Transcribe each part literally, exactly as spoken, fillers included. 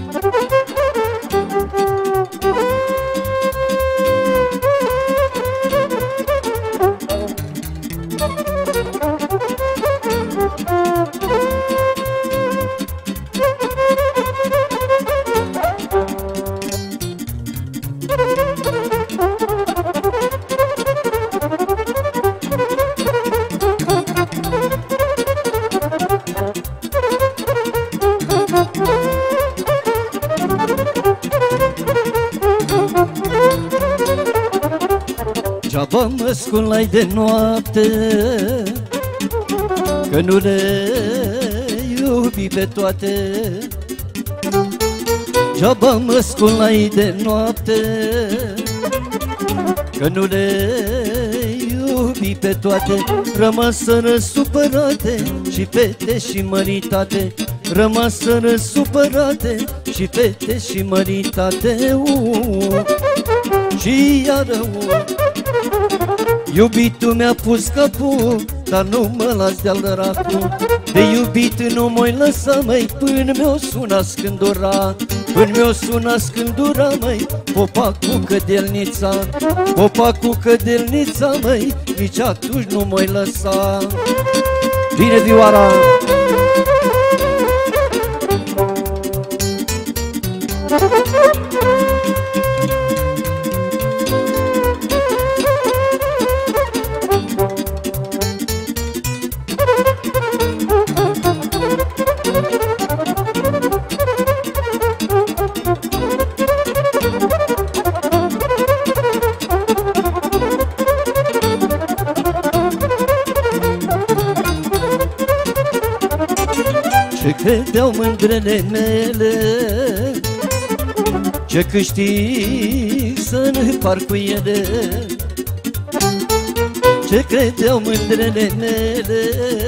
Degeaba mă sculai de noapte, că nu le iubi pe toate. Degeaba mă sculai de noapte, că nu le iubi pe toate. Rămaseră supărate și fete și măritate, rămaseră supărate și fete și măritate. uh, Și iară uh, iubitul mi-a pus capul, dar nu mă las de-al dracu. De iubit nu m-o-i lăsa, măi, până mi-o suna scândura. Până mi-o suna scândura, măi, popa cu cădelnița. Popa cu cădelnița, măi, nici atunci nu m-o-i lăsa. Vine vioara! Ce credeau mândrele mele, ce câștig să-mi par cu ele. Ce credeau mândrele mele,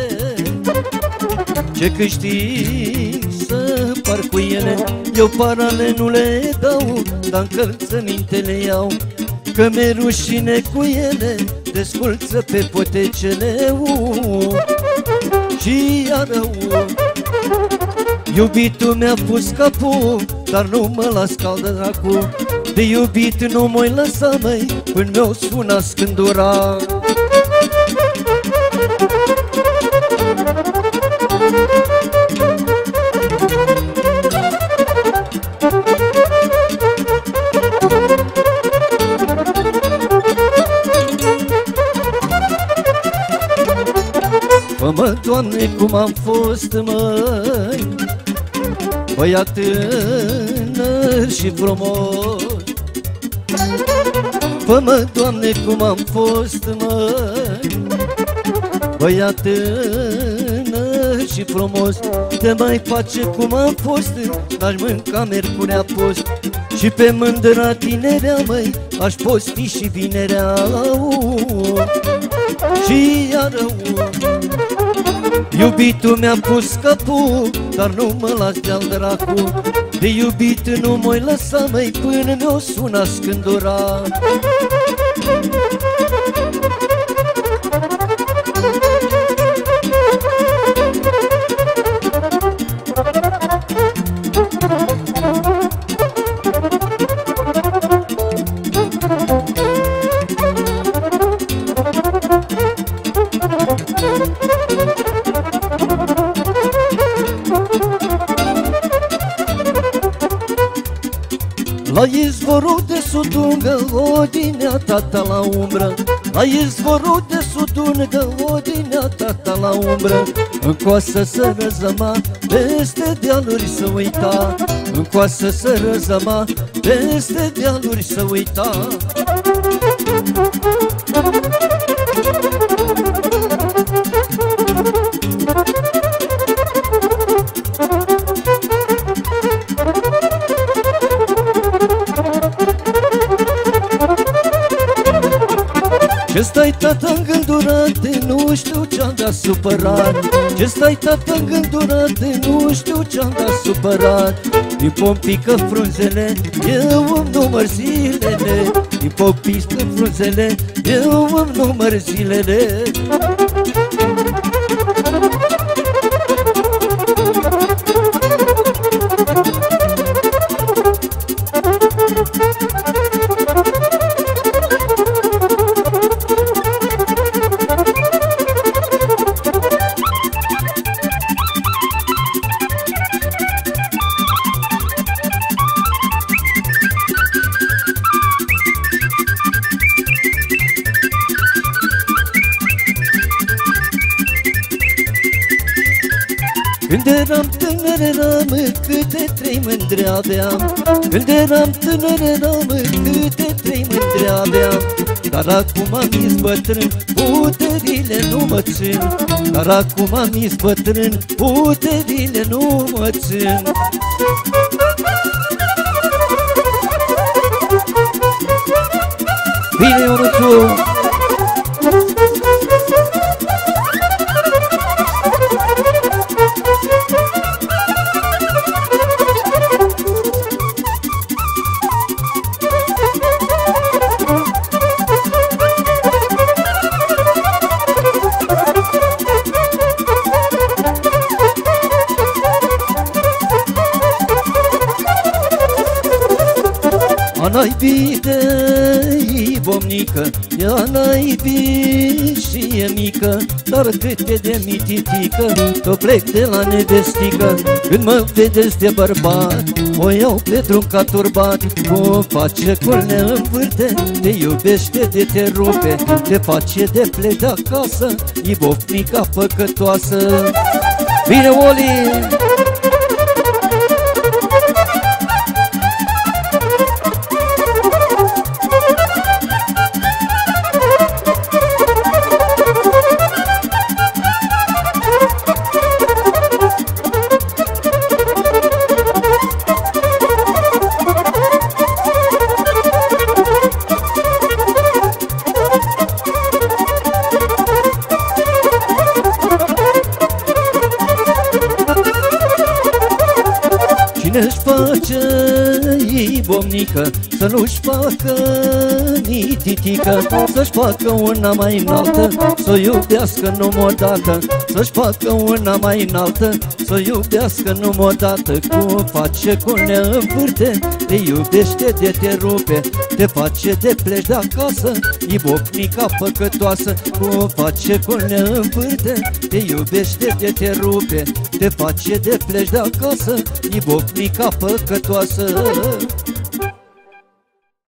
ce câștig să-mi par cu ele. Eu parale nu le dau, dar încălțămintele iau, că mi-e rușine cu ele, desculță pe potecele. uh, Și iară uh, iubitul mi-a pus capul, dar nu mă las caldă dracu. De iubit nu m-o-i lăsa, măi, până mi-o suna scândura. Fă-mă, Doamne, cum am fost, măi, băiat tânăr și frumos. Fă-mă, Doamne, cum am fost, măi, băiat tânăr și frumos. Te mai face cum am fost, n-aș mânca miercuri post. Și pe mândra tinerea, măi, aș posti și vinerea. uh, Și iară uh, iubitul mi-a pus capul, dar nu mă las de-al dracu. De iubit nu m-o-i lăsa, măi, până mi-o suna scândura. La izvorul de sudungă, odinea tata la umbră. La izvorul de sudungă, odinea tata la umbră. În coasă să răzăma, peste dealuri să uita. În coasă să răzăma, peste dealuri să uita. Ce stai, tata, îngândurate, nu știu ce-am dat supărat. Ce stai, tata, îngândurate, nu știu ce-am dat supărat. Din pompică frunzele, eu îmi număr zilele. Din pompică frunzele, eu îmi număr zilele. Când eram tânăr eram, câte trei mândre aveam. Când eram tânăr eram, câte trei mândre aveam. Dar acum am-is bătrân, puterile nu mă țin. Dar acum am-is bătrân, puterile nu mă țin. Bine, Ionuțu! N-ai de bomnică, ea n-ai și e mică, dar câte de mititică, tot plec de la nevestică. Când mă vedeți de bărbat, o iau pe drum ca turbat. Cum face cul ne învârte, te iubește de te rupe, te face de plec de acasă, e bofnica păcătoasă. Bine, Oli! Cine-și face bomnică, să nu-și facă mititică, să-și facă una mai înaltă, să o iubească numai odată. Să-și facă una mai înaltă, să o iubească numai odată. Cum face cu ne învârte, te iubește de te rupe, te face de pleci de acasă, e bofnica păcătoasă. Cum face cu ne învârte, te iubește de te rupe, te face de pleci de acasă, e bofnica păcătoasă.